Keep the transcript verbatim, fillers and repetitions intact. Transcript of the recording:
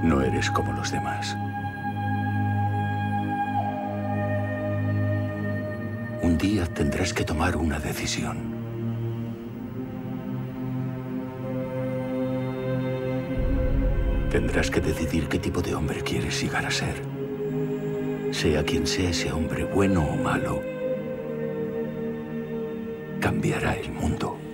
No eres como los demás. Un día tendrás que tomar una decisión. Tendrás que decidir qué tipo de hombre quieres llegar a ser. Sea quien sea ese hombre, bueno o malo, cambiará el mundo.